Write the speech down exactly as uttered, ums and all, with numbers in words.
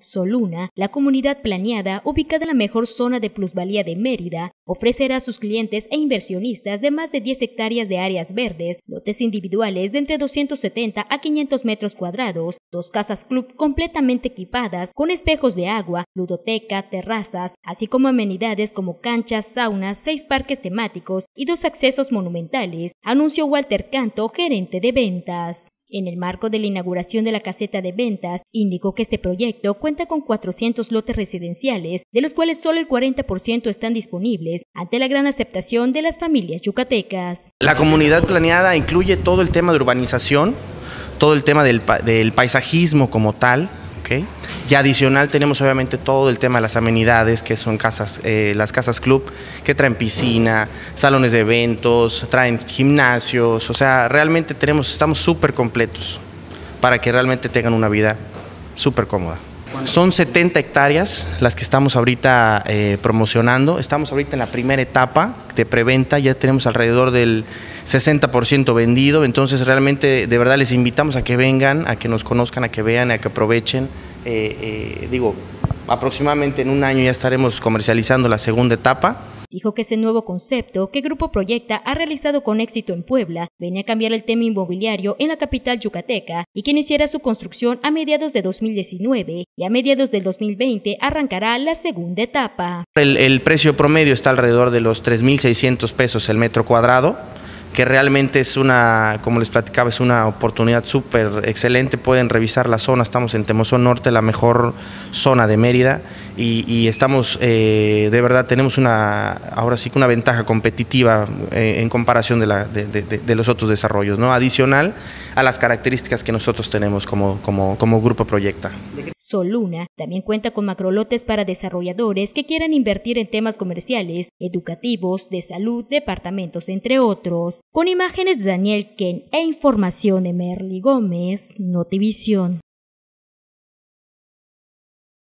Soluna, la comunidad planeada ubicada en la mejor zona de plusvalía de Mérida, ofrecerá a sus clientes e inversionistas de más de diez hectáreas de áreas verdes, lotes individuales de entre doscientos setenta a quinientos metros cuadrados, dos casas club completamente equipadas con espejos de agua, ludoteca, terrazas, así como amenidades como canchas, saunas, seis parques temáticos y dos accesos monumentales, anunció Walter Canto, gerente de ventas. En el marco de la inauguración de la caseta de ventas, indicó que este proyecto cuenta con cuatrocientos lotes residenciales, de los cuales solo el cuarenta por ciento están disponibles, ante la gran aceptación de las familias yucatecas. La comunidad planeada incluye todo el tema de urbanización, todo el tema del, del paisajismo como tal, ¿okay? Y adicional tenemos obviamente todo el tema de las amenidades, que son casas, eh, las casas club, que traen piscina, salones de eventos, traen gimnasios, o sea, realmente tenemos, estamos súper completos para que realmente tengan una vida súper cómoda. Son setenta hectáreas las que estamos ahorita eh, promocionando. Estamos ahorita en la primera etapa de preventa, ya tenemos alrededor del sesenta por ciento vendido, entonces realmente de verdad les invitamos a que vengan, a que nos conozcan, a que vean, a que aprovechen. Eh, eh, digo, aproximadamente en un año ya estaremos comercializando la segunda etapa. Dijo que ese nuevo concepto que Grupo Proyecta ha realizado con éxito en Puebla venía a cambiar el tema inmobiliario en la capital yucateca y que iniciará su construcción a mediados de dos mil diecinueve y a mediados del dos mil veinte arrancará la segunda etapa. El, el precio promedio está alrededor de los tres mil seiscientos pesos el metro cuadrado, que realmente es una, como les platicaba, es una oportunidad súper excelente. Pueden revisar la zona, estamos en Temozón Norte, la mejor zona de Mérida, y, y estamos, eh, de verdad, tenemos una, ahora sí que una ventaja competitiva eh, en comparación de, la, de, de, de los otros desarrollos, ¿no? Adicional a las características que nosotros tenemos como, como, como Grupo Proyecta. Soluna también cuenta con macrolotes para desarrolladores que quieran invertir en temas comerciales, educativos, de salud, departamentos, entre otros. Con imágenes de Daniel Ken e información de Merly Gómez, Notivisión.